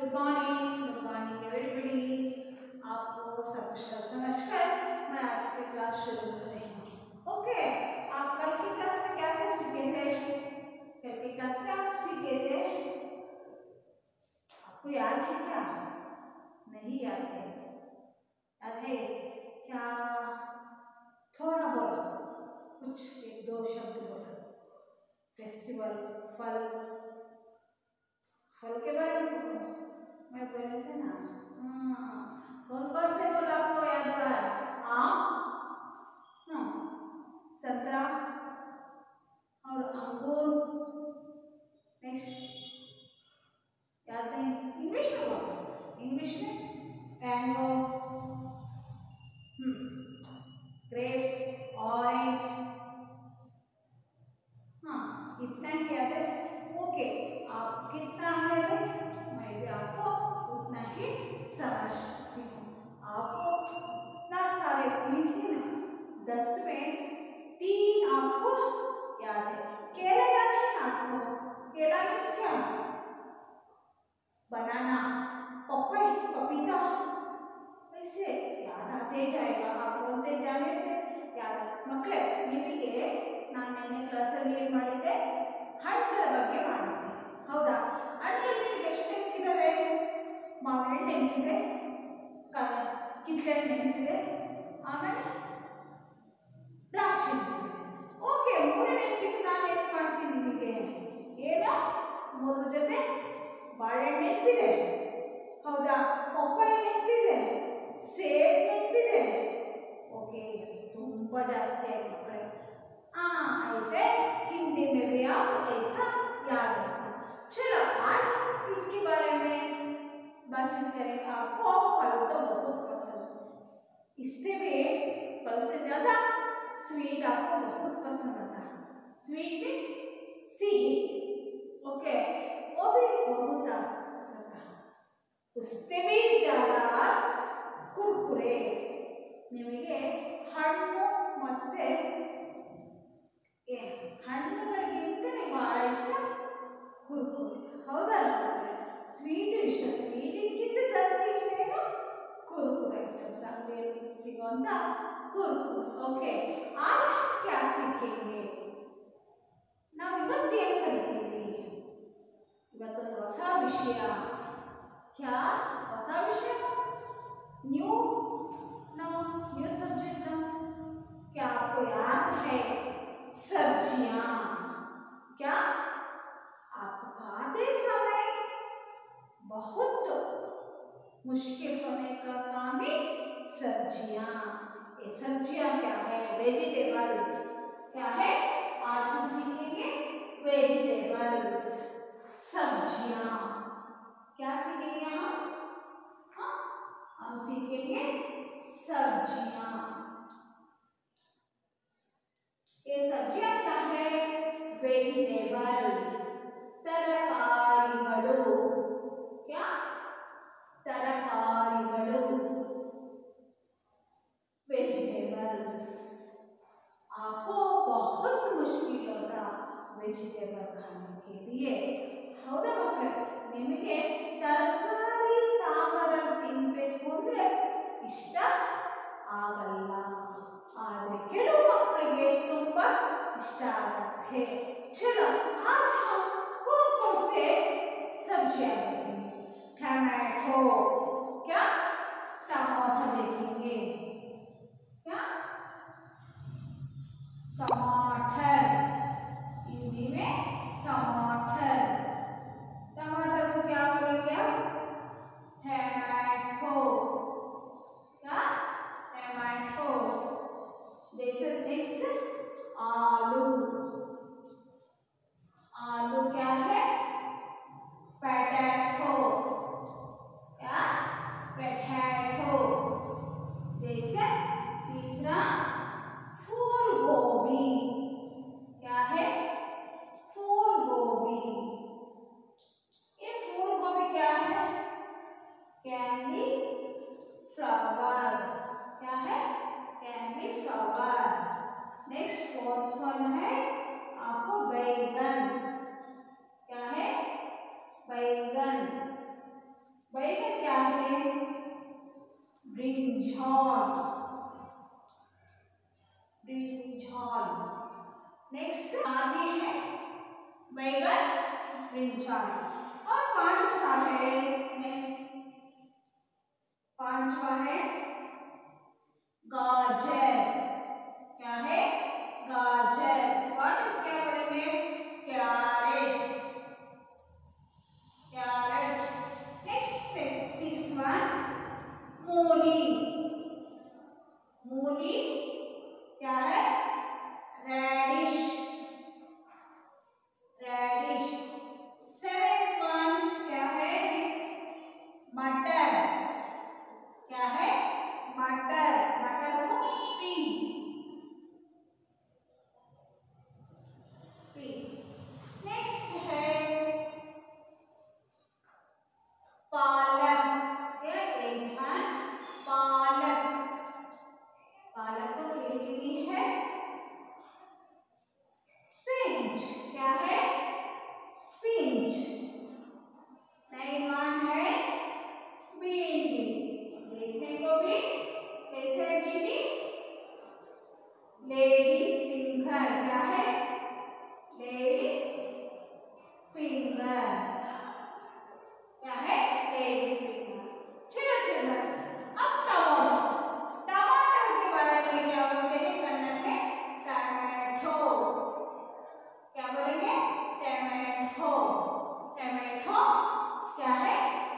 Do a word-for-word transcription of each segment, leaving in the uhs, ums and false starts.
Good morning, good morning everybody. आपको सब कुछ समझकर मैं आज की क्लास शुरू कर रही हूँ। ओके, आप कल की क्लास में क्या क्या सीखे थे? कल की क्लास में आप सीखे थे, आपको याद है क्या? नहीं याद है? याद है क्या? थोड़ा बोलो, कुछ एक दो शब्द बोलो। फेस्टिवल, फल, फल के बारे में मैं बोले थे ना। कौन कौन से फल आपको याद है? आम, संतरा और अंगूर। नेक्स्ट याद नहीं? इंग्लिश में बोलो, इंग्लिश में मैंगो, ग्रेप्स, ऑरेंज। हाँ, इतना ही याद है। ओके, आप कितना याद है? मैं भी आपको उतना ही समझती हूँ। आपको इतना सारे तीन ही ना, दस में तीन आपको याद है। केला याद है ना आपको? केला मीन्स क्या? बनाना, पपई, पपीता। ऐसे याद आते जाएगा, आप बोलते जाने थे याद। मಕ್ಕಳೇ ನಿಮಗೆ ನಾನು ನಿನ್ನೆ ಕ್ಲಾಸಲ್ಲಿ ಏನು ಮಾಡಿದ್ದೆ? ಹಣ್ಣುಗಳ ಬಗ್ಗೆ ಮಾಡಿದ್ದೆ, ಹೌದಾ? ಹಣ್ಣುಗಳು ನಿಮಗೆ ಎಷ್ಟು ನೆನಪಿದ್ದಾವೆ? ಮಾವಿನ ಹಣ್ಣು ನೆನಪಿದೆ, ಕಿತ್ತಳೆ ಹಣ್ಣು ನೆನಪಿದೆ, ಆಮೇಲೆ ದ್ರಾಕ್ಷಿ ನೆನಪಿದೆ. ಓಕೆ, ಮೂರೇ ನೆನಪಿತ್ತು. ನಾನು ನೆನಪು ಮಾಡ್ತೀನಿ ನಿಮಗೆ. ಏನೋ ಮೂರು ಜೊತೆ ಬಾಳೆಹಣ್ಣು ನೆನಪಿದೆ, ಹೌದಾ? ಪಪ್ಪಾಯ ನೆನಪಿದೆ, ಸೇಬ್ ನೆನಪಿದೆ. ओके, ತುಂಬಾ ಜಾಸ್ತಿ ಆಯ್ತು ಮಕ್ಕಳೇ. हाँ, ऐसे हिंदी में भी आप ऐसा याद रखना। चलो, आज इसके बारे में बातचीत करेंगे। आपको फल तो बहुत पसंद, इससे भी फल से ज्यादा स्वीट आपको बहुत पसंद आता है। स्वीट मीन्स सिही, ओके, वो भी बहुत आता है। उससे भी ज्यादा कुरकुरे। ನಿಮಗೆ ಹಣ್ಣು ಮತ್ತೆ ಏನು ಹಣ್ಣುಗಳಿಗಿಂತ ಬಹಳ ಇಷ್ಟ ಕುರ್ಕುರೆ, ಹೌದಲ್ಲ? ಸ್ವೀಟ್ ಇಷ್ಟ, ಸ್ವೀಟಿಗಿಂತ ಜಾಸ್ತಿ ಇಷ್ಟ ಏನು? ಕುರ್ಕುರೆ ಐಟಮ್ಸ್, ಅಂಗಡಿಯಲ್ಲಿ ಸಿಗುವಂತ ಕುರ್ಕುರೆ. ಓಕೆ, ಆಜ್ ಕ್ಯಾ ಸೀಖೇಂಗೆ? ನಾವು ಇವತ್ತು ಏನು ಕಲಿತೀವಿ? ಇವತ್ತೊಂದು ಹೊಸ ವಿಷಯ. ಕ್ಯಾ ಹೊಸ ವಿಷಯ? New no new subject no. क्या आपको याद है? सब्जियां। क्या आपको खाते समय बहुत मुश्किल होने का काम है सब्जियां। ये सब्जियां क्या है? वेजिटेबल्स। क्या है? आज हम सीखेंगे वेजिटेबल्स, सब्जियां। क्या सीखेंगे हम? हाँ, हम सीखेंगे सब्जियां। ये सब्जियां क्या है? वेजिटेबल, तरकारिगळु। क्या? तरकारिगळु, वेजिटेबल्स। आपको बहुत मुश्किल होता वेजिटेबल खाने के लिए, हौदा मಕ್ಕಳೇ? ನಿಮಗೆ ತರಕಾರಿ ಸಾಂಬಾರಲ್ಲಿ ತಿನ್ನಬೇಕು ಅಂದ್ರೆ ಇಷ್ಟ ಆಗಲ್ಲ, ಆದರೆ ಕೆಲವು ಮಕ್ಕಳಿಗೆ ತುಂಬಾ ಇಷ್ಟ ಆಗುತ್ತೆ. चलो, आज हम कौन कौन से सब्जियां देखेंगे? टमाटो। क्या? टमाटर देखेंगे। क्या? टमाटर, हिंदी में टमाटर। टमाटर को क्या बोलेंगे आप? टमाटो। क्या? टमाटो। जैसे नेक्स्ट आलू। आलू क्या है? पोटैटो। क्या? पोटैटो। जैसे तीसरा फूल गोभी। क्या है? फूल गोभी। ये फूल गोभी क्या है? Candy flower. क्या है? Candy flower. Next fourth one है आपको बैगन। क्या है? बैगन। बैगन क्या है? Brinjal, brinjal. नेक्स्ट आगे है बैगन, ब्रिंजॉल। और पांचवा है, नेक्स्ट पांचवा है गाजर। क्या है? गाजर। और क्या बोलेंगे? Carrot, carrot. Next six one मूली, मूली क्या है? Reddish, reddish. सेवन वन क्या है? नेक्स्ट मटर, क्या है? मटर, मटर को पी, पी। नेक्स्ट है पालक, क्या? एक है पालक, पालक तो खेल रही है। स्पिंच, क्या है? स्पिंच। नाइन है भिंडी, देखने को भी कैसे है भिंडी? लेडीज फिंगर, क्या है? लेडीज फिंगर, क्या है? Ladies finger. चलो चलो अब टमाटो, टमाटर के बारे में क्या बोलते हैं कन्नड़ में? टमाटो, क्या बोलेंगे? टमाटो, टमाटो क्या है?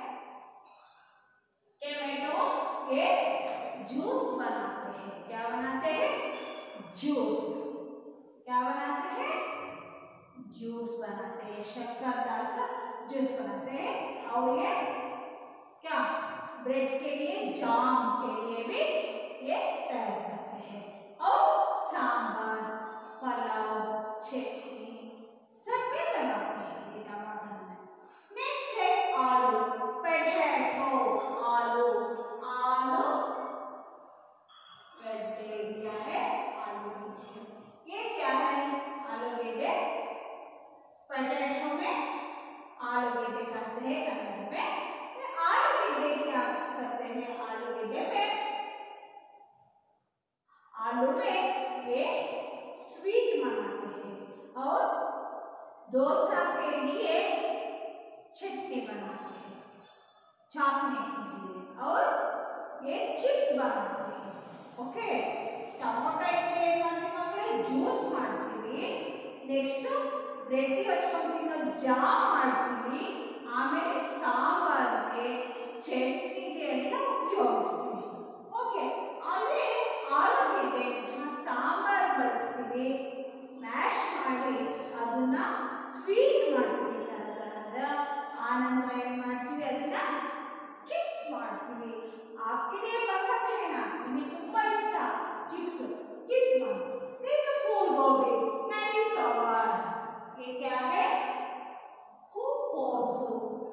टमाटो के जूस बनाते हैं। क्या बनाते हैं? जूस। क्या बनाते हैं? जूस बनाते हैं, शक्कर डालकर जूस बनाते हैं। और ये क्या? ब्रेड के लिए, जाम के लिए भी ये तैयार करते हैं। और सांभर, पुलाव, चटनी सब में लगाते हैं ये टमाटर में। नेक्स्ट है आलू, पोटैटो, आलू, आलू गड्ढे, क्या है? आलू गड्ढे। ये क्या है? आलू गड्ढे, पोटैटो में आलू गड्ढे कहते हैं कन्नड़ में। आलू गड्ढे क्या करते हैं? आलू गड्ढे में, आलू में ये स्वीट बनाते हैं और डोसा के लिए चटनी बनाते हैं चाटने के लिए, और ये चिप्स बनाते हैं। ओके, टमाटो ಇದೆ ಏನು ಮಾಡ್ತೀವಿ ಜ್ಯೂಸ್ ಮಾಡ್ತೀವಿ, ನೆಕ್ಸ್ಟ್ ಬ್ರೆಡ್ ಹಚ್ಕೊಂಡು ತಿನ್ನೋ ಜಾಮ್ ಮಾಡ್ತೀವಿ, ಆಮೇಲೆ ಸಾಂಬಾರ್ಗೆ ಚಟ್ನಿಗೆ ಎಲ್ಲ ಉಪಯೋಗಿಸ್ತೀವಿ. ಓಕೆ, ಅದೇ ಆಲೂಗೆಡ್ಡೆ ಸಾಂಬಾರ್ ಬಳಸ್ತೀವಿ, ಮ್ಯಾಶ್ ಮಾಡಿ ಅದನ್ನ ಸ್ವೀಟ್ ಮಾಡ್ತೀವಿ ತರ ತರಹದ. ಆನಂತರ ಏನು ಮಾಡ್ತೀವಿ? ಅದನ್ನ ಚಿಪ್ಸ್ ಮಾಡ್ತೀವಿ. आपके लिए पसंद है ना? निಮಗೆ ತುಂಬಾ ಇಷ್ಟ चिप्स, चिप्स ಮಾಡ್ತೀವಿ. दिस फूल गोभी, cauliflower, ये क्या है? हूकोस,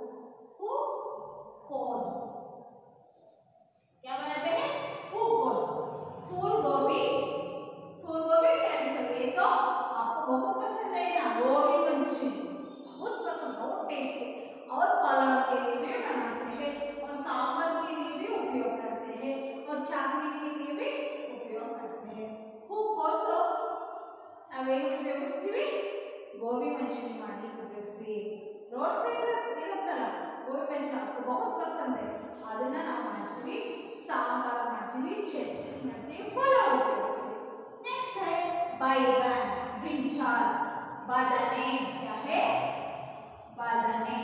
हूकोस क्या बनाते हैं? हूकोस। फूल गोभी, फूल गोभी कैलिफ्लावर, ये तो आपको बहुत पसंद है ना? गोभी मंचूरियन बहुत पसंद, बहुत टेस्टी। और पुलाव के लिए भी बनाते हैं, और सांभर के लिए भी उपयोग करते हैं, और चाटनी के लिए भी उपयोग करते हैं। हूकोस ನಾವೇನು ಉಪಯೋಗಿಸ್ತೀವಿ? ಗೋಬಿ ಮಂಚೂರಿ ಮಾಡಲಿಕ್ಕೆ ಉಪಯೋಗಿಸ್ತೀವಿ. ರೋಡ್ ಸೈಡ್ ಇರುತ್ತಲ್ಲ ಗೋಬಿ ಮಂಚೂರಿ, आपको बहुत पसंद है, ಅದನ್ನ ನಾವು ಮಾಡ್ತೀವಿ, ಸಾಂಬಾರ್ ಮಾಡ್ತೀವಿ, ಚಟ್ನಿ ಮಾಡ್ತೀವಿ, ಪಲಾವ್ ಉಪಯೋಗಿಸ್ತೀವಿ. नेक्स्ट है बैगन, ब्रिंजल, बदने, क्या है? बदने,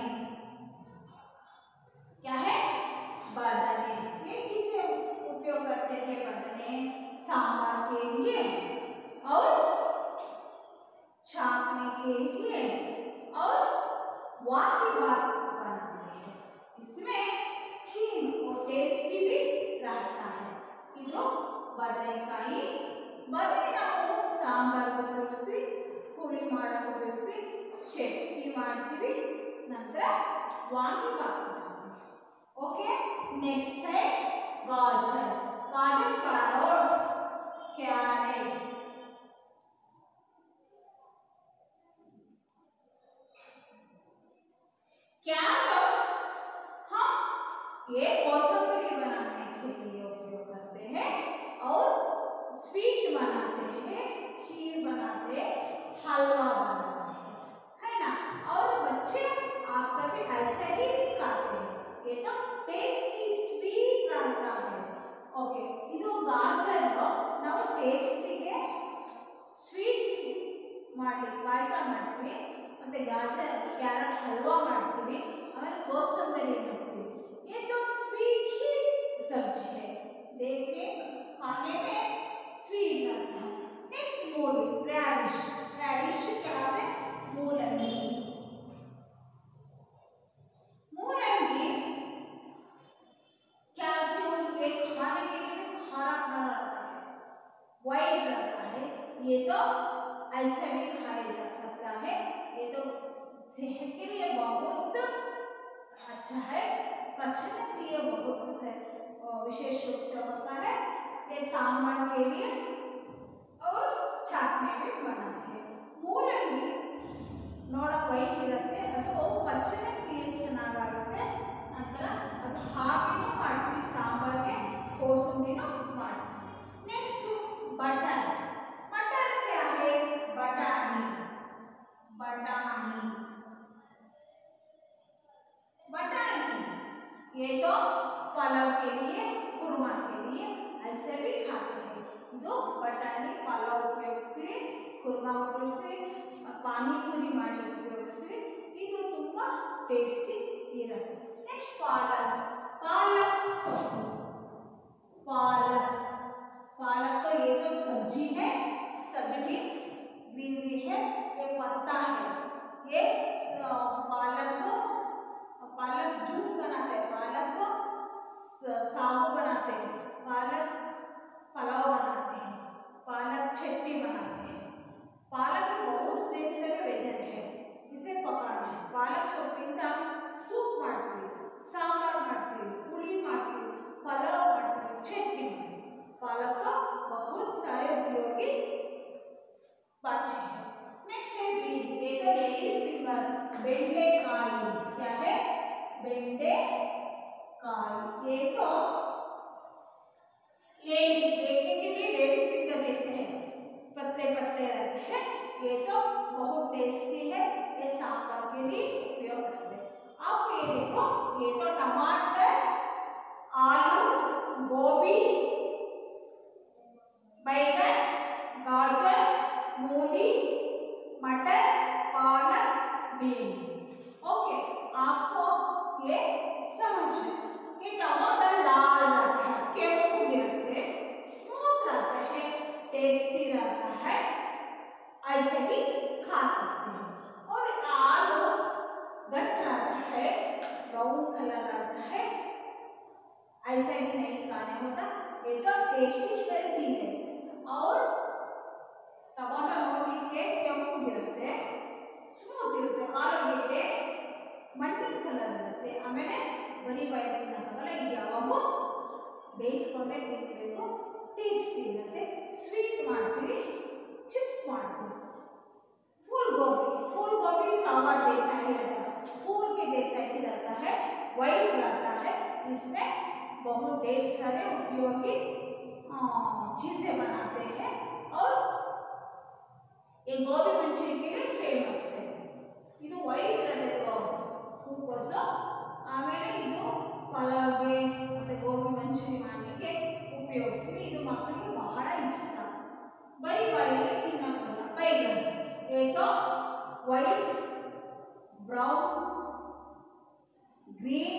क्या है? बदने। ये किसे उपयोग करते हैं? बदने सांभर के लिए और छापने के लिए और वांगीबात बनाते हैं। इसमें थीम और टेस्टी भी रहता है। ಇದು ಬದನೆಕಾಯಿ, ಬದನೆ ನಾವು ಸಾಂಬಾರ್ ಉಪಯೋಗಿಸಿ, ಹುಳಿ ಮಾಡೋಕೆ ಉಪಯೋಗಿಸಿ, ಚಟ್ನಿ ಮಾಡ್ತೀವಿ, ನಂತರ ವಾಂಗೀಬಾತ್ ಮಾಡ್ತೀವಿ. ओके, नेक्स्ट है गाजर, गाजर कैरोट, कैरेट, कैरोट हम ये कोसंबरी बनाने के लिए उपयोग करते हैं और स्वीट बनाते हैं, खीर बनाते हैं, हलवा बनाते हैं, है ना। और बच्चे आप सभी ऐसे ही भी खाते हैं, ये तो टेस्टी ಸ್ವೀಟ್ रहता है। ओके, ಇದು ಗಾಜರ್ ನಾವು ಟೇಸ್ಟಿಗೆ ಸ್ವೀಟ್ ಮಾಡಲಿಕ್ಕೆ ಪಾಯಸ ಮಾಡ್ತೀವಿ, ಮತ್ತೆ ಗಾಜರ್ ಕ್ಯಾರೆಟ್ ಹಲ್ವಾ ಮಾಡ್ತೀವಿ, ಆಮೇಲೆ ಕೋಸಂಬರಿ ಮಾಡ್ತೀವಿ। ये तो स्वीट ही सब्जी है, देखने खाने में स्वीट रहता है। नेक्स्ट मूली, रेडिश। रेडिश क्या है? ಮೂಲಂಗಿ। ಮೂಲಂಗಿ क्या क्यों ये खाने के लिए खारा खारा रहता है, वाइट रहता है, ये तो ऐसे भी खाया जा सकता है। ये तो सेहत के लिए बहुत अच्छा है, पचने के लिए बहुत से विशेष रूप से होता है। ये सांभर के लिए और चाटने में बनाते हैं। ಮೂಲಂಗಿ ನೋಡಕ್ಕೆ ವೈಟ್ ಇರುತ್ತೆ, ಅದು ಪಚನೆ ಕ್ರಿಯೆ ಚೆನ್ನಾಗಾಗುತ್ತೆ। ನಂತರ ಅದು ಹಾಗೇನೂ ಮಾಡ್ತೀವಿ, ಸಾಂಬಾರ್ಗೆ ಕೋಸಂಬರಿನೂ ಮಾಡ್ತೀವಿ। Next butter. बटर क्या है? बटानी। बटानी बटानी ये तो पलाव के लिए, कुरमा के लिए ऐसे भी खाते हैं। ಇದು ಬಟಾಣಿ ಪಲಾವ್ ಉಪಯೋಗಿಸ್ತೀವಿ, ಕುರ್ಮಾ ಉಪಯೋಗಿಸ್ತೀವಿ, ಪಾನಿ ಪೂರಿ ಮಾಡಲಿಕ್ಕೆ ಉಪಯೋಗಿಸ್ತೀವಿ। ಇದು ತುಂಬ ಟೇಸ್ಟಿ ಇರುತ್ತೆ। ನೆಕ್ಸ್ಟ್ ಪಾಲಕ್। पालक सब्जी। पालक पालक तो ये तो सब्जी है, सब्जी ग्रीनरी है, ये पत्ता है। ये पालक को पालक जूस बनाते हैं, पालक को सागु बनाते हैं, पालक पुलाव बनाते हैं, पालक चटनी बनाते हैं। पालक बहुत देर से वेजन है, इसे पकाना है। पालक ಸೊಪ್ಪಿಂದ ಸೂಪ್ ಮಾಡ್ತೀವಿ, ಸಾಂಬಾರ್ ಮಾಡ್ತೀವಿ, पुली ಮಾಡ್ತೀವಿ, पुलाव ಮಾಡ್ತೀವಿ, ಚಟ್ನಿ ಮಾಡ್ತೀವಿ। पालक का बहुत सारे उपयोगी भाजी है। नेक्स्ट है बीन। ये तो लेडीज फिंगर, बेंडेकाई। क्या है? बेंडेकाई। ये तो लेडीज देखने के लिए लेडीज फिंगर जैसे है, पतले पतले रहते हैं। ये तो बहुत टेस्टी है, ये सांभर के लिए उपयोग करते हैं। आप ये देखो, ये तो टमाटर, आलू, गोभी, बैगन, गाजर, मूली, मटर, पालक, बीन। ओके, आपको ये समझ में। ये टमाटर लाल रहता है, केवल गिरते, स्मूथ रहता है, टेस्टी रहता है, ऐसे ही खा सकते हैं। और आलू गट रहता है, ब्राउन कलर रहता है, ऐसा ही नहीं खाने होता। ये तो टेस्टी हेल्दी है। और टमाटर ನೋಡಲಿಕ್ಕೆ ಕೆಂಪುಗಿರುತ್ತೆ, ಸ್ಮೂತ್ ಇರುತ್ತೆ, ಆಲೂಗೆಡ್ಡೆ ಮಣ್ಣಿನ ಕಲರ್ ಇರುತ್ತೆ, ಆಮೇಲೆ ಬರೀ ಬಾಯಲ್ಲಿ ತಿನ್ನೋಕ್ಕಾಗಲ್ಲ, ಇದು ಯಾವಾಗೂ ಬೇಯಿಸ್ಕೊಂಡೇ ತಿನ್ನಬೇಕು, ಟೇಸ್ಟಿ ಇರುತ್ತೆ। ಸ್ವೀಟ್ ಮಾಡ್ತೀವಿ, ಚಿಪ್ಸ್ ಮಾಡ್ತೀವಿ। फूल गोभी। फूल गोभी फ्लावर जैसा ही रहता है, फूल के जैसा ही रहता है, वाइट रहता है। इसमें बहुत ढेर सारे उपयोगी चीज़ें बनाते हैं। और ये गोभी मंचूरी के लिए फेमस है। ಇದು ವೈಟ್ ಇರಬೇಕು ಹೂಕೋಸು, ಆಮೇಲೆ ಇದು ಪಲಾವ್ಗೆ ಮತ್ತು ಗೋಬಿ ಮಂಚೂರಿ ಮಾಡಲಿಕ್ಕೆ ಉಪಯೋಗಿಸ್ತೀವಿ। ಇದು ಮಕ್ಕಳಿಗೆ ಬಹಳ ಇಷ್ಟ, ಬರೀ ಬಾಯಲ್ಲಿ ತಿನ್ನೋಕ್ಕಲ್ಲ। बैगन, ये तो white, brown, green,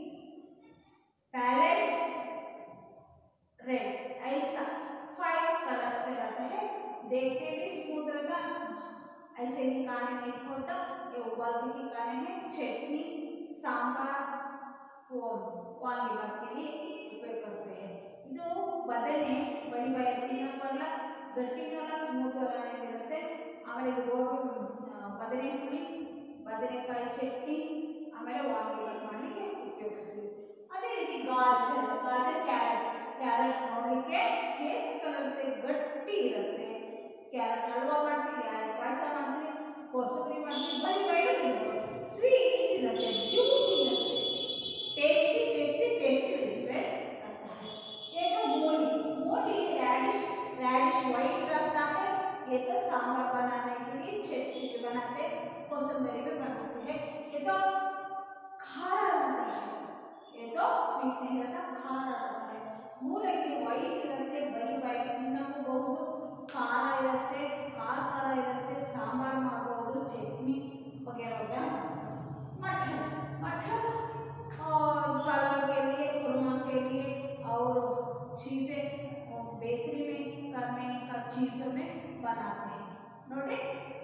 palette, red, ऐसा फाइव कलर्स में रहता है। देखने भी स्मूथ रहता, ऐसे ही खाने नहीं होता, ये उबाल के ही खाने हैं। चटनी, सांभर, वांगीबात के लिए उपयोग करते हैं। ಇದು ಬದನೆ ಬರಿ ಬಾಯಲ್ಲಿ ತಿನ್ನೋಕ್ಕಲ್ಲ, ಗಟ್ಟಿಗೆಲ್ಲ ಸ್ಮೂತ್ ಎಲ್ಲನೇ ಇರುತ್ತೆ। ಆಮೇಲೆ ಇದು ಗೋಬಿ ಬದನೆ ಹುಳಿ, ಬದನೆಕಾಯಿ ಚಟ್ನಿ, ಆಮೇಲೆ ವಾಂಗಿಬಾತ್ ಮಾಡಲಿಕ್ಕೆ ಉಪಯೋಗಿಸ್ತೀವಿ। ಅದೇ ರೀತಿ ಗಾಜರ್, ಗಾಜರ್ ಕ್ಯಾರೆಟ್, ಕ್ಯಾರೆಟ್ ನೋಡಲಿಕ್ಕೆ ಕೇಸರಿ ಕಲರ್ ಇರುತ್ತೆ, ಗಟ್ಟಿ ಇರುತ್ತೆ। ಕ್ಯಾರೆಟ್ ಹಲ್ವಾ ಮಾಡ್ತೀವಿ, ಕ್ಯಾರೆಟ್ ಪಾಯಸ ಮಾಡ್ತೀವಿ, ಕೋಸಂಬರಿ ಮಾಡ್ತೀವಿ, ಬರೀ ಬಾಯಿಗೆ ತಿನ್ಬೋದು, ಸ್ವೀಟ್ ಇರುತ್ತೆ, ಬ್ಯೂಟಿ ಇರುತ್ತೆ, ಟೇಸ್ಟಿ ಟೇಸ್ಟಿ वाइट रहता है, ये तो सांभर बनाने के लिए चटनी भी बनाते हैं, कोसंबरी भी बनाते हैं। ये तो खारा रहता है, ये तो स्वीट नहीं रहता, खारा रहता है। ಮೂಲಂಗಿ ವೈಟ್ ಇರುತ್ತೆ, ಬರೀ ವೈಟ್ ತಿನ್ನಬಹುದು, ಖಾರ ಇರುತ್ತೆ, ಖಾರ ಖಾರ ಇರುತ್ತೆ, ಸಾಂಬಾರು ಮಾಡಬಹುದು, ಚಟ್ನಿ वगैरह वगैरह। मटर मटर पुलाव के लिए, कुरमा के लिए और चीज़ें बेकरी में करने का चीज़ों में बनाते हैं नोड्री।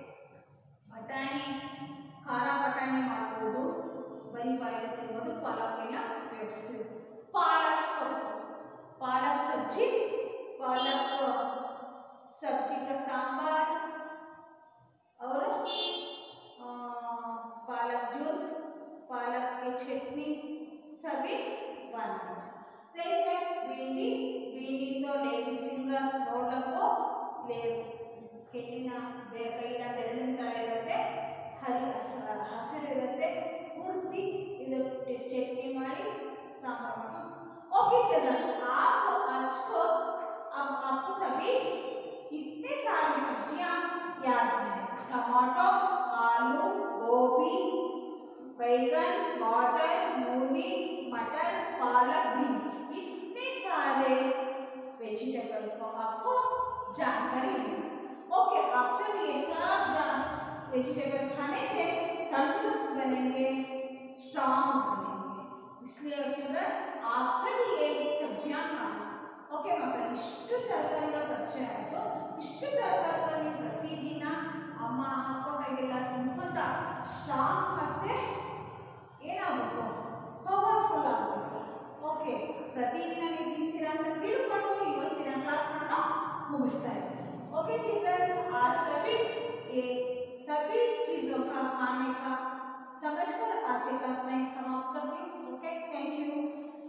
ಬಟಾಣಿ ಖಾರ ಬಟಾಣಿ ಮಾಡಬಹುದು, ಬರೀ ಬಾಯಿಗೆ ತಿನ್ಬೋದು, ಪಲಾವ್ಗೆಲ್ಲ ಉಪಯೋಗಿಸ್ತೀವಿ। ಪಾಲಕ್ ಸೊಪ್ಪು, पालक सब्जी, पालक सब्जी का सांबार और आ, पालक जूस, पालक की चटनी सभी बनाए। जैसे भिंडी, भिंडी तो लेडीज फिंगर ನೋಡಕ್ಕೂ ಲೇ ಹೆಣ್ಣಿನ ಕೈನ ಬೆರಳಿನ ಥರ ಇರುತ್ತೆ, ಹರಿ ಹಸಿರು ಇರುತ್ತೆ, ಪೂರ್ತಿ ಇದು ಚಟ್ನಿ ಮಾಡಿ ಸಾಂಬಾರು ಮಾಡಿ। ओके चिल्ड्रन, आप आज को अब आपको सभी इतने सारी सब्जियां याद हैं। टमाटो, आलू, गोभी, बैगन, गाजर, मूली, मटर, पालक, भिंडी, इतने सारे वेजिटेबल को आपको जानकारी है। ओके, आप सभी ये सब जान वेजिटेबल खाने से तंदुरुस्त बनेंगे, स्ट्रांग बनेंगे। इसलिए चिल्ड्रन आप सभी ये सब्जियां खाना। ओके मಕ್ಕಳೇ, ಇಷ್ಟು ತರಕಾರಿಗಳ ಪರಿಚಯ ಆಯಿತು। ಇಷ್ಟು ತರಕಾರಿಗಳು ನೀವು ಪ್ರತಿದಿನ ಅಮ್ಮ ಹಾಕೊಂಡಾಗೆಲ್ಲ ತಿನ್ಕೊಂತ ಸ್ಟ್ರಾಂಗ್ ಮತ್ತೆ ಏನಾಗಬೇಕು, ಪವರ್ಫುಲ್ ಆಗಬೇಕು। ಓಕೆ, ಪ್ರತಿದಿನ ನೀವು ತಿಂತೀರಾ ಅಂತ ತಿಳ್ಕೊಂಡು ಇವತ್ತಿನ ಕ್ಲಾಸ್ ನಾನು ಮುಗಿಸ್ತಾ ಇದ್ದೀನಿ। ओके चिल्ड्रन, आज सभी ये सभी चीज़ों का खाने का समझकर आज के क्लास में समाप्त करती हूँ। Okay, thank you.